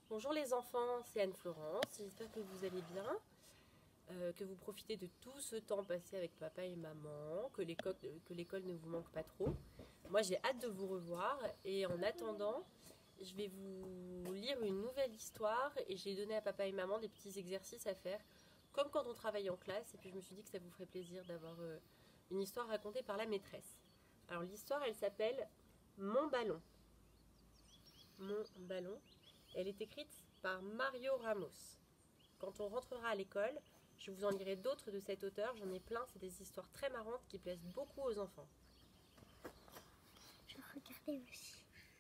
Bonjour les enfants, c'est Anne-Florence, j'espère que vous allez bien, que vous profitez de tout ce temps passé avec papa et maman, que l'école ne vous manque pas trop. Moi j'ai hâte de vous revoir et en attendant, je vais vous lire une nouvelle histoire et j'ai donné à papa et maman des petits exercices à faire, comme quand on travaille en classe, et puis je me suis dit que ça vous ferait plaisir d'avoir une histoire racontée par la maîtresse. Alors l'histoire elle s'appelle Mon ballon. Mon ballon. Elle est écrite par Mario Ramos. Quand on rentrera à l'école, je vous en lirai d'autres de cet auteur. J'en ai plein, c'est des histoires très marrantes qui plaisent beaucoup aux enfants. Je regardais aussi.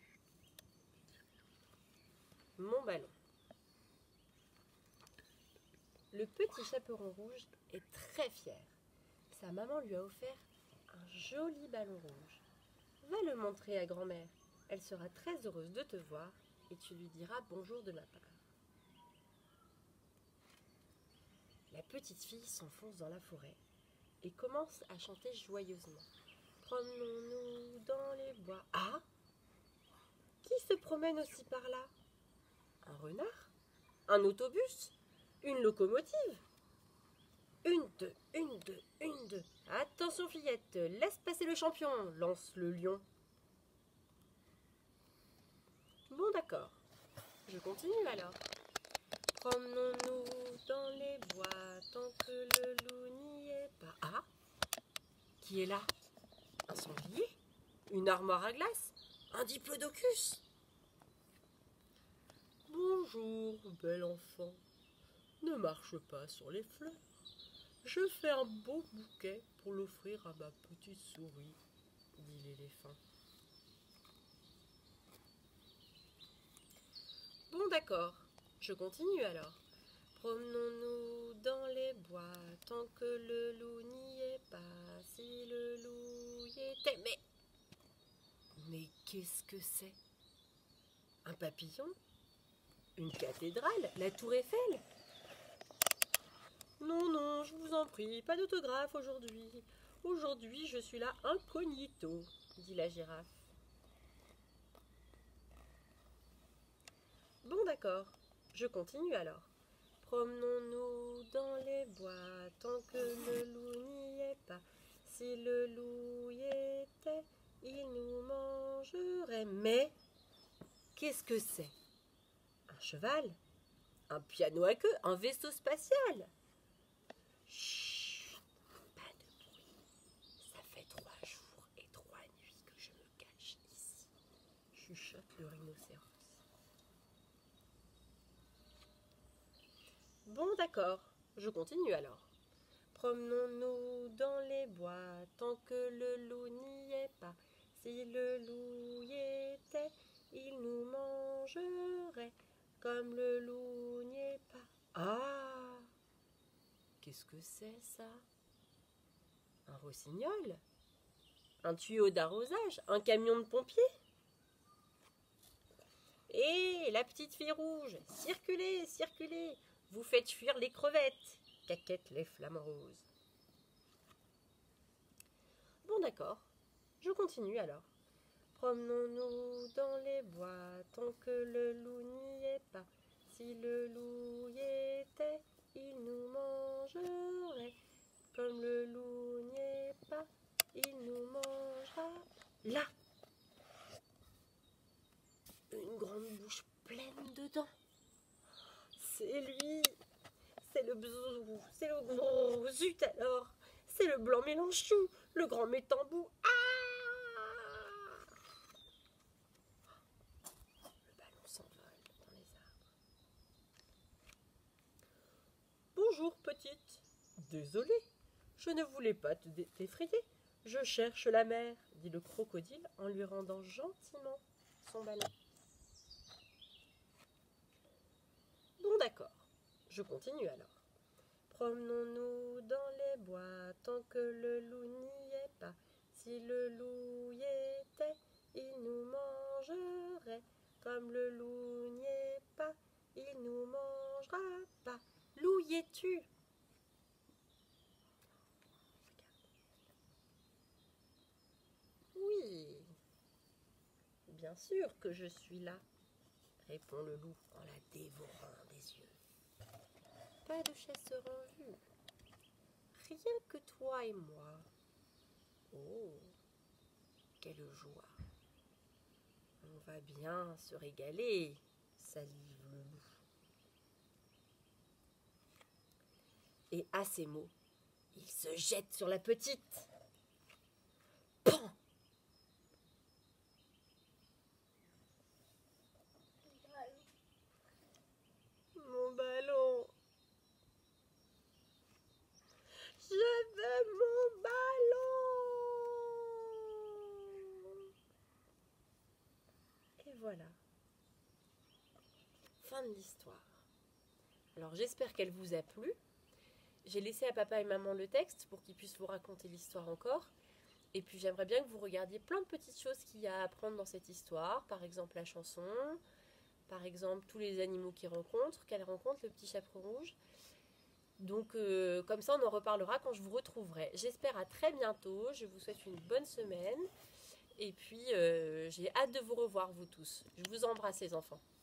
Mon ballon. Le petit chaperon rouge est très fier. Sa maman lui a offert un joli ballon rouge. Va le montrer à grand-mère. Elle sera très heureuse de te voir et tu lui diras bonjour de ma part. La petite fille s'enfonce dans la forêt et commence à chanter joyeusement. Promenons-nous dans les bois. Ah! Qui se promène aussi par là? Un renard? Un autobus? Une locomotive? Une, deux, une, deux, une, deux. Attention fillette, laisse passer le champion, lance le lion. Bon d'accord, je continue alors. Promenons-nous dans les bois tant que le loup n'y est pas. Ah! Qui est là? Un sanglier? Une armoire à glace? Un diplodocus? Bonjour, bel enfant. Ne marche pas sur les fleurs. Je fais un beau bouquet pour l'offrir à ma petite souris, dit l'éléphant. Bon d'accord, je continue alors. Promenons-nous dans les bois tant que le loup n'y est pas. Si le loup y était... Mais qu'est-ce que c'est? Un papillon? Une cathédrale? La tour Eiffel? Non, non, je vous en prie, pas d'autographe aujourd'hui. Aujourd'hui, je suis là incognito, dit la girafe. Bon d'accord, je continue alors. Promenons-nous dans les bois tant que le loup n'y est pas. Si le loup y était, il nous mangerait. Mais qu'est-ce que c'est? Un cheval? Un piano à queue? Un vaisseau spatial? Chut, pas de bruit. Ça fait 3 jours et 3 nuits que je me cache ici, chuchote le rhinocéros. Bon d'accord, je continue alors. Promenons-nous dans les bois tant que le loup n'y est pas. Si le loup y était, il nous mangerait. Comme le loup n'y est pas. Ah! Qu'est-ce que c'est ça? Un rossignol? Un tuyau d'arrosage? Un camion de pompiers? Hé, la petite fille rouge, circulez, circulez, vous faites fuir les crevettes, caquettent les flamants roses. Bon d'accord, je continue alors. Promenons-nous dans les bois tant que le loup n'y est pas. Si le loup y était, il nous mangerait. Comme le loup n'y est pas, il nous mangera. Là, une grande bouche pleine de dents. C'est lui, c'est le bzou, c'est le gros zut alors, c'est le blanc mélanchou, le grand métambou. Ah! Le ballon s'envole dans les arbres. Bonjour petite, désolée, je ne voulais pas t'effrayer. Je cherche la mer, dit le crocodile en lui rendant gentiment son ballon. Bon d'accord, je continue alors. Promenons-nous dans les bois tant que le loup n'y est pas. Si le loup y était, il nous mangerait. Comme le loup n'y est pas, il nous mangera pas. Loup y es-tu? Oui, bien sûr que je suis là, répond le loup en la dévorant des yeux. Pas de chasseur en vue, rien que toi et moi. Oh, quelle joie! On va bien se régaler, salive le loup. Et à ces mots, il se jette sur la petite. Pan! Mon ballon! Je veux mon ballon! Et voilà. Fin de l'histoire. Alors j'espère qu'elle vous a plu. J'ai laissé à papa et maman le texte pour qu'ils puissent vous raconter l'histoire encore. Et puis j'aimerais bien que vous regardiez plein de petites choses qu'il y a à apprendre dans cette histoire. Par exemple la chanson, par exemple tous les animaux qu'elle rencontre, le petit chaperon rouge. Donc comme ça on en reparlera quand je vous retrouverai. J'espère à très bientôt, je vous souhaite une bonne semaine. Et puis j'ai hâte de vous revoir vous tous. Je vous embrasse les enfants.